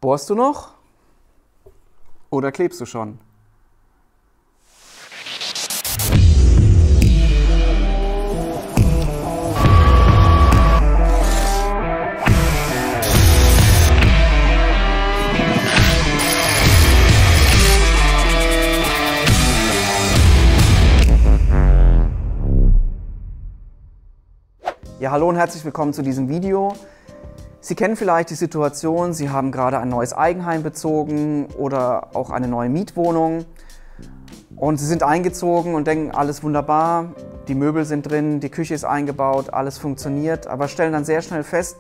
Bohrst du noch? Oder klebst du schon? Ja, hallo und herzlich willkommen zu diesem Video. Sie kennen vielleicht die Situation, Sie haben gerade ein neues Eigenheim bezogen oder auch eine neue Mietwohnung und Sie sind eingezogen und denken, alles wunderbar, die Möbel sind drin, die Küche ist eingebaut, alles funktioniert, aber stellen dann sehr schnell fest,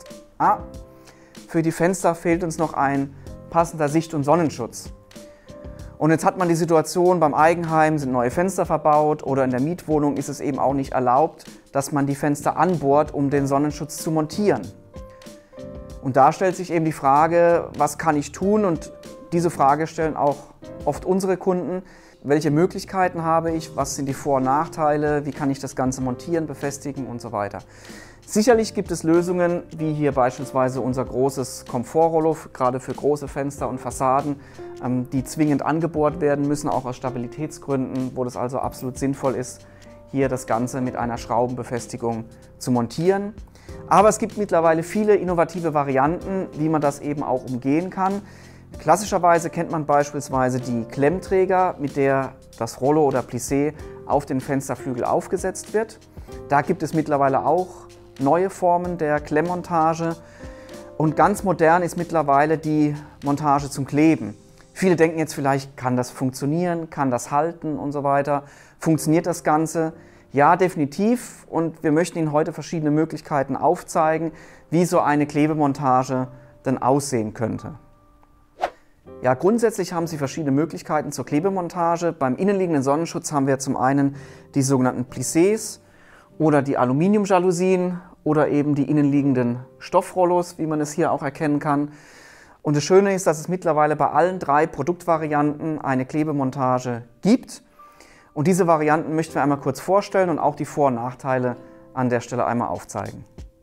für die Fenster fehlt uns noch ein passender Sicht- und Sonnenschutz. Und jetzt hat man die Situation, beim Eigenheim sind neue Fenster verbaut oder in der Mietwohnung ist es eben auch nicht erlaubt, dass man die Fenster anbohrt, um den Sonnenschutz zu montieren. Und da stellt sich eben die Frage, was kann ich tun? Und diese Frage stellen auch oft unsere Kunden. Welche Möglichkeiten habe ich? Was sind die Vor- und Nachteile? Wie kann ich das Ganze montieren, befestigen und so weiter? Sicherlich gibt es Lösungen, wie hier beispielsweise unser großes Komfortrollo, gerade für große Fenster und Fassaden, die zwingend angebohrt werden müssen, auch aus Stabilitätsgründen, wo das also absolut sinnvoll ist, hier das Ganze mit einer Schraubenbefestigung zu montieren. Aber es gibt mittlerweile viele innovative Varianten, wie man das eben auch umgehen kann. Klassischerweise kennt man beispielsweise die Klemmträger, mit der das Rollo oder Plissé auf den Fensterflügel aufgesetzt wird. Da gibt es mittlerweile auch neue Formen der Klemmmontage und ganz modern ist mittlerweile die Montage zum Kleben. Viele denken jetzt vielleicht, kann das funktionieren, kann das halten und so weiter. Funktioniert das Ganze? Ja, definitiv, und wir möchten Ihnen heute verschiedene Möglichkeiten aufzeigen, wie so eine Klebemontage denn aussehen könnte. Ja, grundsätzlich haben Sie verschiedene Möglichkeiten zur Klebemontage. Beim innenliegenden Sonnenschutz haben wir zum einen die sogenannten Plissés oder die Aluminiumjalousien oder eben die innenliegenden Stoffrollos, wie man es hier auch erkennen kann. Und das Schöne ist, dass es mittlerweile bei allen drei Produktvarianten eine Klebemontage gibt. Und diese Varianten möchten wir einmal kurz vorstellen und auch die Vor- und Nachteile an der Stelle einmal aufzeigen.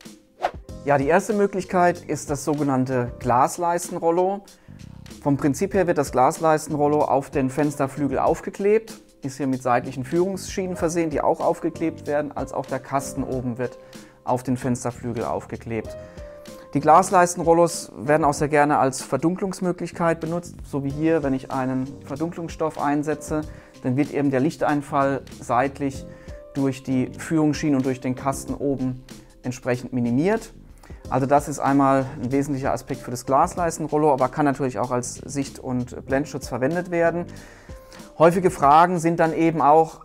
Ja, die erste Möglichkeit ist das sogenannte Glasleistenrollo. Vom Prinzip her wird das Glasleistenrollo auf den Fensterflügel aufgeklebt, ist hier mit seitlichen Führungsschienen versehen, die auch aufgeklebt werden, als auch der Kasten oben wird auf den Fensterflügel aufgeklebt. Die Glasleistenrollos werden auch sehr gerne als Verdunklungsmöglichkeit benutzt, so wie hier, wenn ich einen Verdunklungsstoff einsetze, dann wird eben der Lichteinfall seitlich durch die Führungsschienen und durch den Kasten oben entsprechend minimiert. Also das ist einmal ein wesentlicher Aspekt für das Glasleistenrollo, aber kann natürlich auch als Sicht- und Blendschutz verwendet werden. Häufige Fragen sind dann eben auch,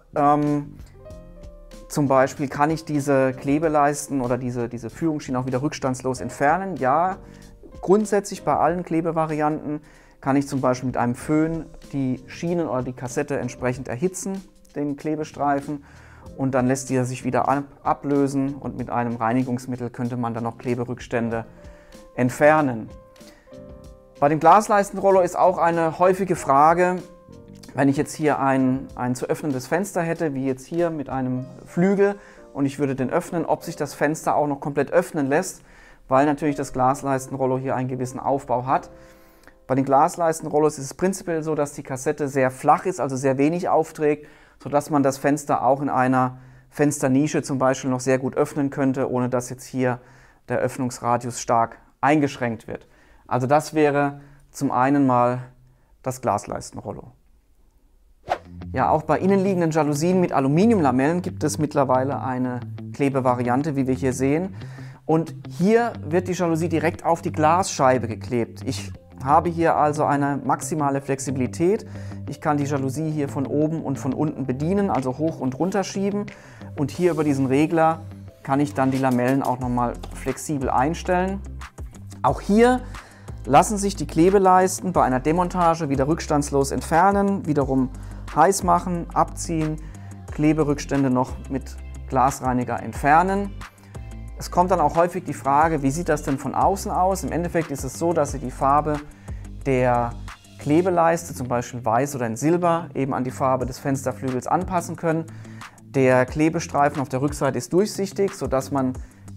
zum Beispiel, kann ich diese Klebeleisten oder diese Führungsschienen auch wieder rückstandslos entfernen? Ja, grundsätzlich bei allen Klebevarianten kann ich zum Beispiel mit einem Föhn die Schienen oder die Kassette entsprechend erhitzen, den Klebestreifen, und dann lässt dieser sich wieder ablösen und mit einem Reinigungsmittel könnte man dann noch Kleberückstände entfernen. Bei dem Glasleistenrollo ist auch eine häufige Frage, wenn ich jetzt hier ein zu öffnendes Fenster hätte, wie jetzt hier mit einem Flügel, und ich würde den öffnen, ob sich das Fenster auch noch komplett öffnen lässt, weil natürlich das Glasleistenrollo hier einen gewissen Aufbau hat. Bei den Glasleistenrollos ist es prinzipiell so, dass die Kassette sehr flach ist, also sehr wenig aufträgt, sodass man das Fenster auch in einer Fensternische zum Beispiel noch sehr gut öffnen könnte, ohne dass jetzt hier der Öffnungsradius stark eingeschränkt wird. Also das wäre zum einen mal das Glasleistenrollo. Ja, auch bei innenliegenden Jalousien mit Aluminiumlamellen gibt es mittlerweile eine Klebevariante, wie wir hier sehen. Und hier wird die Jalousie direkt auf die Glasscheibe geklebt. Ich habe hier also eine maximale Flexibilität. Ich kann die Jalousie hier von oben und von unten bedienen, also hoch und runter schieben. Und hier über diesen Regler kann ich dann die Lamellen auch nochmal flexibel einstellen. Auch hier lassen sich die Klebeleisten bei einer Demontage wieder rückstandslos entfernen, wiederum heiß machen, abziehen, Kleberückstände noch mit Glasreiniger entfernen. Es kommt dann auch häufig die Frage, wie sieht das denn von außen aus? Im Endeffekt ist es so, dass Sie die Farbe der Klebeleiste, zum Beispiel weiß oder in Silber, eben an die Farbe des Fensterflügels anpassen können. Der Klebestreifen auf der Rückseite ist durchsichtig, sodass man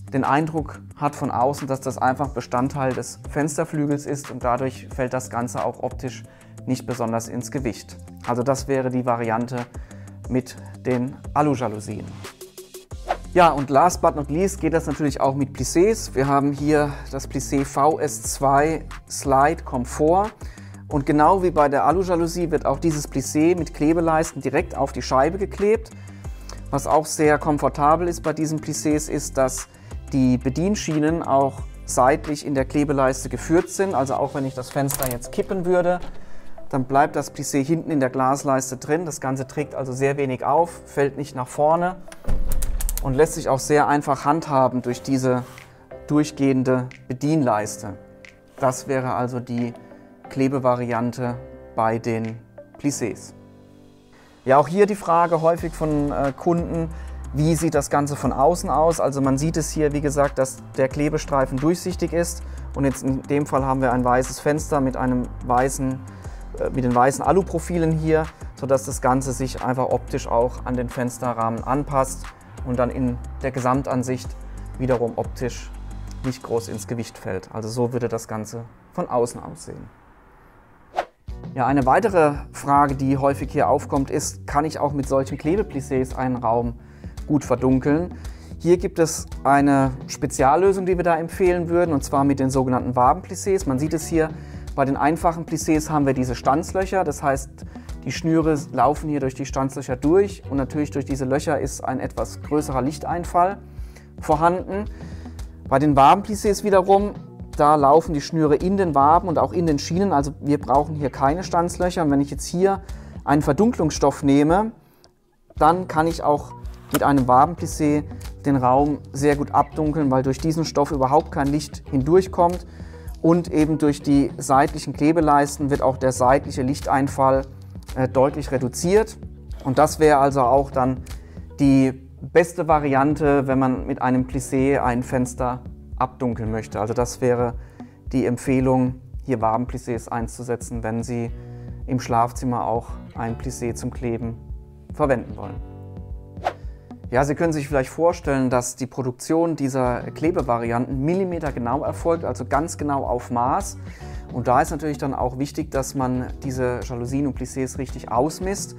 den Eindruck hat von außen, dass das einfach Bestandteil des Fensterflügels ist und dadurch fällt das Ganze auch optisch nicht besonders ins Gewicht. Also das wäre die Variante mit den Alu-Jalousien. Ja, und last but not least geht das natürlich auch mit Plissés. Wir haben hier das Plissé VS2 Slide Comfort. Und genau wie bei der Alu-Jalousie wird auch dieses Plissé mit Klebeleisten direkt auf die Scheibe geklebt. Was auch sehr komfortabel ist bei diesen Plissés ist, dass die Bedienschienen auch seitlich in der Klebeleiste geführt sind. Also auch wenn ich das Fenster jetzt kippen würde, dann bleibt das Plissé hinten in der Glasleiste drin. Das Ganze trägt also sehr wenig auf, fällt nicht nach vorne und lässt sich auch sehr einfach handhaben durch diese durchgehende Bedienleiste. Das wäre also die Klebevariante bei den Plissés. Ja, auch hier die Frage häufig von Kunden, wie sieht das Ganze von außen aus? Also man sieht es hier, wie gesagt, dass der Klebestreifen durchsichtig ist und jetzt in dem Fall haben wir ein weißes Fenster mit den weißen Aluprofilen hier, sodass das Ganze sich einfach optisch auch an den Fensterrahmen anpasst und dann in der Gesamtansicht wiederum optisch nicht groß ins Gewicht fällt. Also so würde das Ganze von außen aussehen. Ja, eine weitere Frage, die häufig hier aufkommt, ist, kann ich auch mit solchen Klebeplissés einen Raum gut verdunkeln? Hier gibt es eine Speziallösung, die wir da empfehlen würden, und zwar mit den sogenannten Wabenplissés. Man sieht es hier, bei den einfachen Plissés haben wir diese Stanzlöcher, das heißt, die Schnüre laufen hier durch die Stanzlöcher durch und natürlich durch diese Löcher ist ein etwas größerer Lichteinfall vorhanden. Bei den Wabenplissés wiederum, da laufen die Schnüre in den Waben und auch in den Schienen, also wir brauchen hier keine Stanzlöcher. Und wenn ich jetzt hier einen Verdunklungsstoff nehme, dann kann ich auch mit einem Wabenplissé den Raum sehr gut abdunkeln, weil durch diesen Stoff überhaupt kein Licht hindurchkommt und eben durch die seitlichen Klebeleisten wird auch der seitliche Lichteinfall deutlich reduziert. Und das wäre also auch dann die beste Variante, wenn man mit einem Plissé ein Fenster abdunkeln möchte. Also das wäre die Empfehlung, hier Wabenplissés einzusetzen, wenn Sie im Schlafzimmer auch ein Plissé zum Kleben verwenden wollen. Ja, Sie können sich vielleicht vorstellen, dass die Produktion dieser Klebevarianten millimetergenau erfolgt, also ganz genau auf Maß. Und da ist natürlich dann auch wichtig, dass man diese Jalousien und Plissés richtig ausmisst.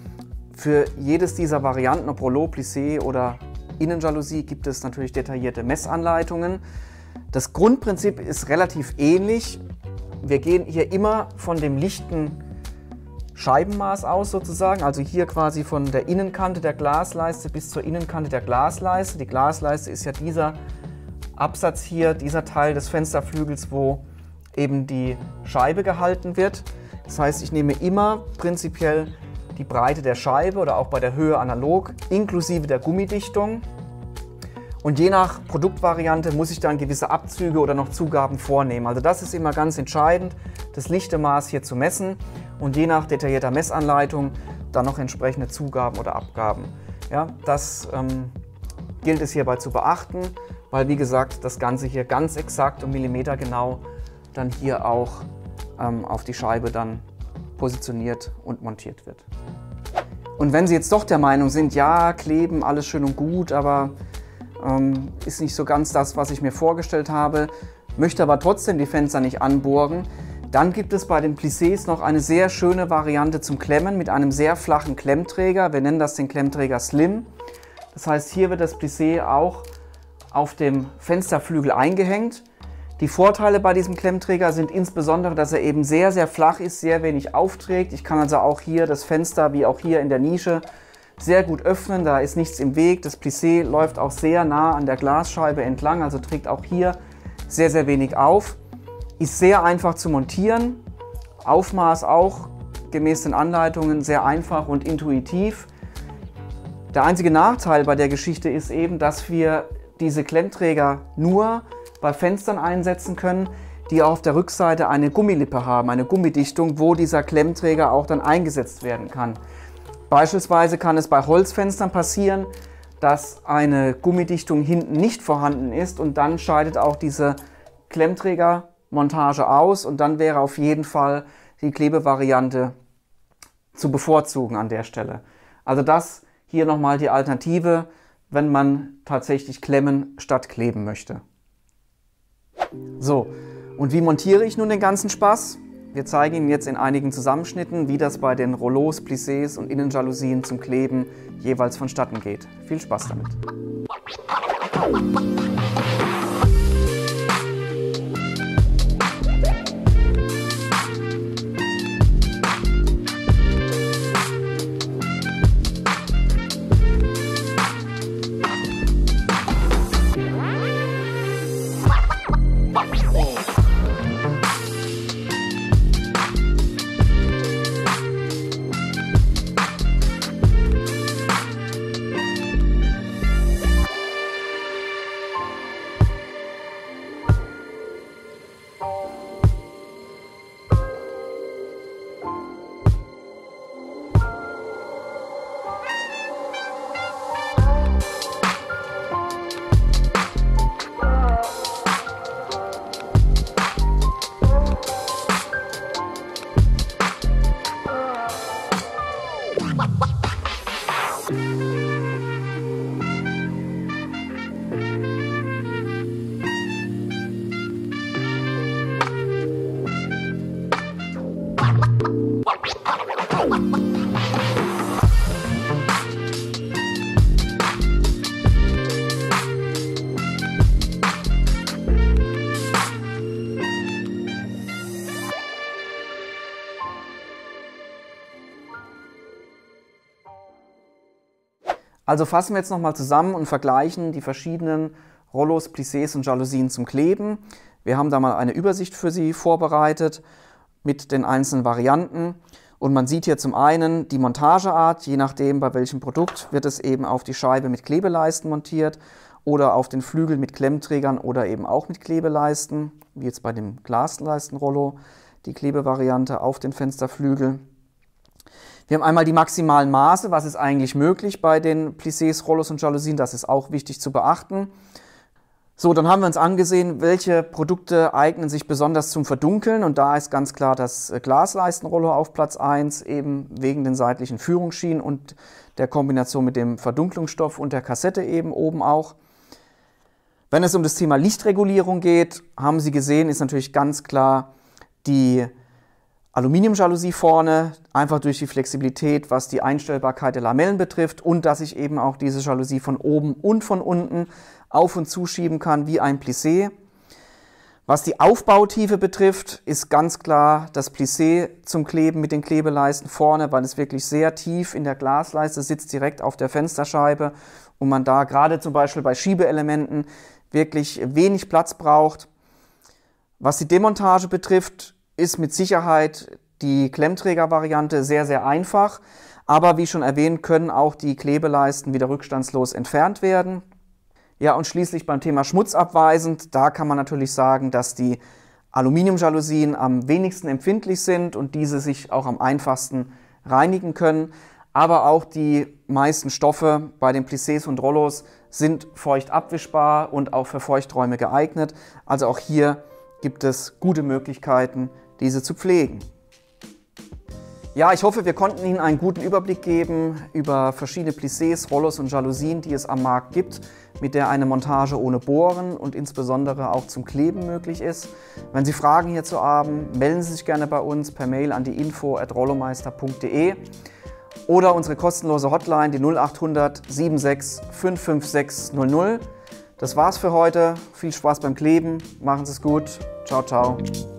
Für jedes dieser Varianten, ob Rollo, Plissé oder Innenjalousie, gibt es natürlich detaillierte Messanleitungen. Das Grundprinzip ist relativ ähnlich. Wir gehen hier immer von dem lichten Scheibenmaß aus sozusagen, also hier quasi von der Innenkante der Glasleiste bis zur Innenkante der Glasleiste. Die Glasleiste ist ja dieser Absatz hier, dieser Teil des Fensterflügels, wo eben die Scheibe gehalten wird. Das heißt, ich nehme immer prinzipiell die Breite der Scheibe oder auch bei der Höhe analog, inklusive der Gummidichtung. Und je nach Produktvariante muss ich dann gewisse Abzüge oder noch Zugaben vornehmen. Also das ist immer ganz entscheidend, das lichte Maß hier zu messen und je nach detaillierter Messanleitung dann noch entsprechende Zugaben oder Abgaben. Ja, das gilt es hierbei zu beachten, weil wie gesagt das Ganze hier ganz exakt und millimetergenau dann hier auch auf die Scheibe dann positioniert und montiert wird. Und wenn Sie jetzt doch der Meinung sind, ja, kleben, alles schön und gut, aber ist nicht so ganz das, was ich mir vorgestellt habe, möchte aber trotzdem die Fenster nicht anbohren, dann gibt es bei den Plissés noch eine sehr schöne Variante zum Klemmen mit einem sehr flachen Klemmträger. Wir nennen das den Klemmträger Slim. Das heißt, hier wird das Plissé auch auf dem Fensterflügel eingehängt. Die Vorteile bei diesem Klemmträger sind insbesondere, dass er eben sehr, sehr flach ist, sehr wenig aufträgt. Ich kann also auch hier das Fenster, wie auch hier in der Nische, sehr gut öffnen. Da ist nichts im Weg. Das Plissé läuft auch sehr nah an der Glasscheibe entlang, also trägt auch hier sehr, sehr wenig auf. Ist sehr einfach zu montieren. Aufmaß auch gemäß den Anleitungen sehr einfach und intuitiv. Der einzige Nachteil bei der Geschichte ist eben, dass wir diese Klemmträger nur bei Fenstern einsetzen können, die auf der Rückseite eine Gummilippe haben, eine Gummidichtung, wo dieser Klemmträger auch dann eingesetzt werden kann. Beispielsweise kann es bei Holzfenstern passieren, dass eine Gummidichtung hinten nicht vorhanden ist und dann scheidet auch diese Klemmträgermontage aus und dann wäre auf jeden Fall die Klebevariante zu bevorzugen an der Stelle. Also das hier nochmal die Alternative, wenn man tatsächlich klemmen statt kleben möchte. So, und wie montiere ich nun den ganzen Spaß? Wir zeigen Ihnen jetzt in einigen Zusammenschnitten, wie das bei den Rollos, Plissés und Innenjalousien zum Kleben jeweils vonstatten geht. Viel Spaß damit! Also fassen wir jetzt nochmal zusammen und vergleichen die verschiedenen Rollos, Plissés und Jalousien zum Kleben. Wir haben da mal eine Übersicht für Sie vorbereitet mit den einzelnen Varianten. Und man sieht hier zum einen die Montageart, je nachdem bei welchem Produkt wird es eben auf die Scheibe mit Klebeleisten montiert oder auf den Flügel mit Klemmträgern oder eben auch mit Klebeleisten, wie jetzt bei dem Glasleistenrollo, die Klebevariante auf den Fensterflügel. Wir haben einmal die maximalen Maße, was ist eigentlich möglich bei den Plissés, Rollos und Jalousien, das ist auch wichtig zu beachten. So, dann haben wir uns angesehen, welche Produkte eignen sich besonders zum Verdunkeln, und da ist ganz klar das Glasleistenrollo auf Platz 1, eben wegen den seitlichen Führungsschienen und der Kombination mit dem Verdunklungsstoff und der Kassette eben oben auch. Wenn es um das Thema Lichtregulierung geht, haben Sie gesehen, ist natürlich ganz klar die Aluminiumjalousie vorne, einfach durch die Flexibilität, was die Einstellbarkeit der Lamellen betrifft und dass ich eben auch diese Jalousie von oben und von unten auf- und zuschieben kann wie ein Plissé. Was die Aufbautiefe betrifft, ist ganz klar das Plissé zum Kleben mit den Klebeleisten vorne, weil es wirklich sehr tief in der Glasleiste sitzt, direkt auf der Fensterscheibe und man da gerade zum Beispiel bei Schiebeelementen wirklich wenig Platz braucht. Was die Demontage betrifft, ist mit Sicherheit die Klemmträger-Variante sehr, sehr einfach, aber wie schon erwähnt, können auch die Klebeleisten wieder rückstandslos entfernt werden. Ja, und schließlich beim Thema schmutzabweisend, da kann man natürlich sagen, dass die Aluminiumjalousien am wenigsten empfindlich sind und diese sich auch am einfachsten reinigen können, aber auch die meisten Stoffe bei den Plissés und Rollos sind feucht abwischbar und auch für Feuchträume geeignet, also auch hier gibt es gute Möglichkeiten, diese zu pflegen. Ja, ich hoffe, wir konnten Ihnen einen guten Überblick geben über verschiedene Plissés, Rollos und Jalousien, die es am Markt gibt, mit der eine Montage ohne Bohren und insbesondere auch zum Kleben möglich ist. Wenn Sie Fragen hierzu haben, melden Sie sich gerne bei uns per Mail an die info@rollomeister.de oder unsere kostenlose Hotline, die 0800 76 556 00. Das war's für heute. Viel Spaß beim Kleben. Machen Sie es gut. Ciao, ciao.